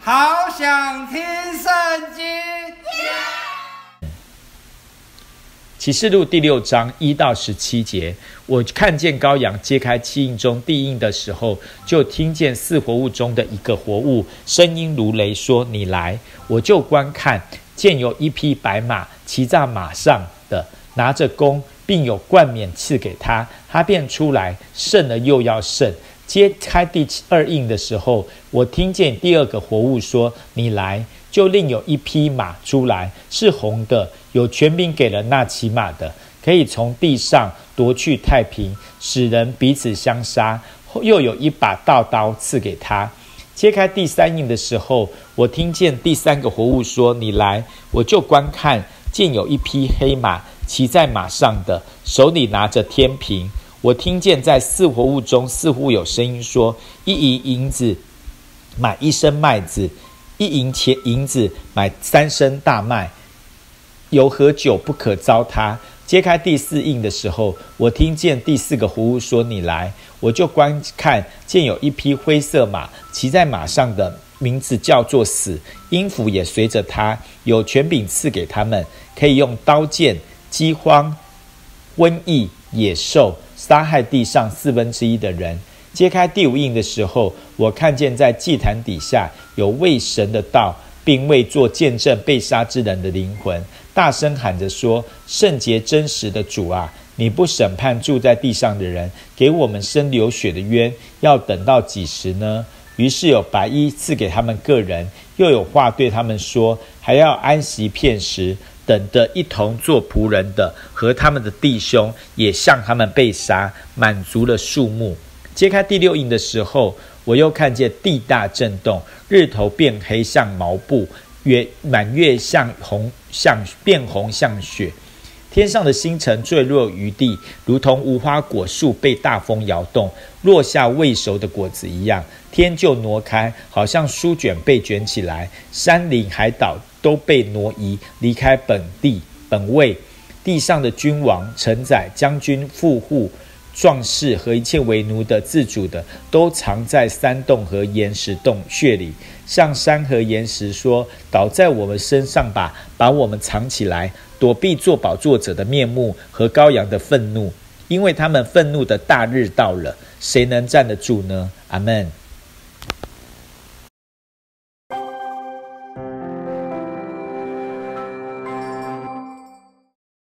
好想听圣经。 启示录第6章1到17节，我看见羔羊揭开7印中第1印的时候，就听见4活物中的一个活物，声音如雷，说：你来。我就观看，见有一匹白马，骑在马上的，拿着弓，并有冠冕赐给他，他便出来，胜了又要胜。揭开第2印的时候，我听见第2个活物说：你来。就另有一匹马出来，是红的，有权柄给了那骑马的，可以从地上夺去太平，使人彼此相杀。又有一把大刀赐给他。揭开第3印的时候，我听见第3个活物说：你来。我就观看，见有一匹黑马，骑在马上的，手里拿着天平。我听见在4活物中似乎有声音说：一银银子买1升麦子，一银银子买3升大麦，油和酒不可糟蹋。揭开第4印的时候，我听见第4个活物说：你来。我就观看，见有一匹灰色马，骑在马上的名字叫做死，阴府也随着他，有权柄赐给他们，可以用刀剑、饥荒、瘟疫、野兽杀害地上1/4的人。揭开第5印的时候，我看见在祭坛底下有为神的道，并为做见证被杀之人的灵魂，大声喊着说：圣洁真实的主啊，你不审判住在地上的人，给我们生流血的冤，要等到几时呢？于是有白衣赐给他们个人，又有话对他们说，还要安息片时，等着一同做仆人的和他们的弟兄也像他们被杀，满足了数目。揭开第6印的时候，我又看见地大震动，日头变黑像毛布，满月变红像雪。天上的星辰坠落于地，如同无花果树被大风摇动，落下未熟的果子一样。天就挪开，好像书卷被卷起来，山岭海岛都被挪移，离开本位。地上的君王、臣宰、将军、富户、壮士和一切为奴的、自主的，都藏在山洞和岩石洞穴里，向山和岩石说：倒在我们身上吧，把我们藏起来，躲避做宝座者的面目和羔羊的愤怒，因为他们愤怒的大日到了，谁能站得住呢？阿们。